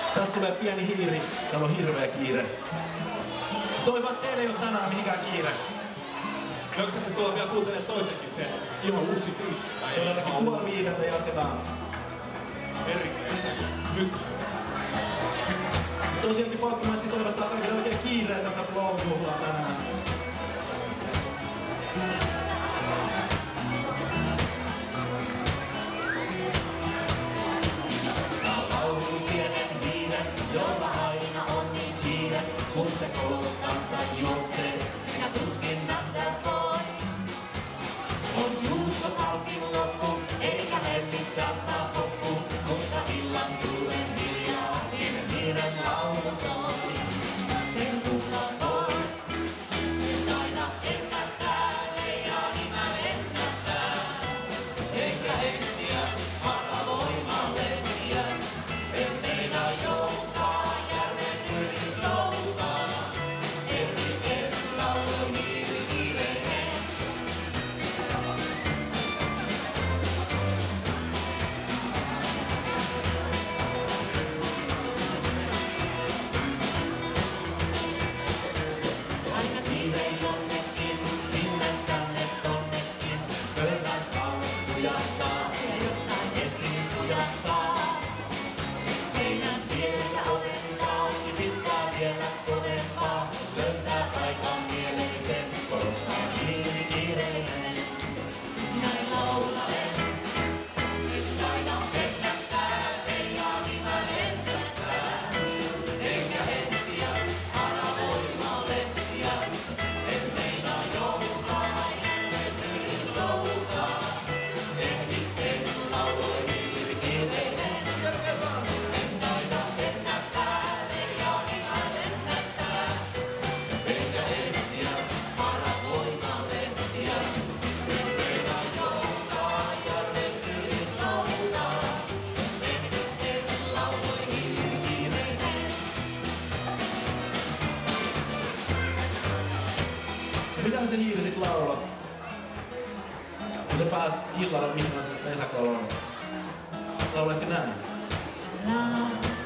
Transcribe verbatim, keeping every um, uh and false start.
Tästä tulee pieni hiiri, täällä on hirveä kiire. Toivon, että teillä ei ole tänään mihinkään kiire. Jaksatte tulla vielä kuuntelemaan toisenkin sen ihan uusi biisi. Todellakin puoli viideltä jatketaan. Erikkeensä. Nyt. Tosiaankin pakkomaisesti toivottaa kaikille oikein kiireen tätä Flow-juhlaa tänään. Jolla aina on niin kiire, kun se koostansa juoksee, sinä tuskin nähdään voi. On juusto taaskin loppu, eikä hellittää saa hoppu, mutta illan tullen hiljaa, niin hiiren laulu soi. Sen kukaan voi, nyt aina ennättää, leijaani mä lennättää, enkä ehtiä, haravoima lettiä, en meinaa joutaa järven yli soutaa, ehti lauloi hiiri kiireinen. Aina kiire jonnekin, sinne tänne tonnekin, pöydän kautta kujahtaa ja jostain esiin sujahtaa. Seinän vierellä oven auki, pitää vielä kovempaa, löytää aikaan mielellisen, korostaa hiiri kiireinen. Näin laulalen, nyt aina lennättää, leijaani mä lennättää, enkä hetkiä, haravoima lettiä, en meinaa joutaa, järven yli soutaa, ehti en lauloi hiiri kiireinen. En taida ennättää, leijaani mä lennättää, enkä ehtiä, haravoima lettiä, en meinaa joutaa, järven yli soutaa, ehti en lauloi hiiri kiireinen. Ja mitä se hiiri sit laulaa? Kun se pääs illalla mihin se Vesakolla on. Lauletko näin? La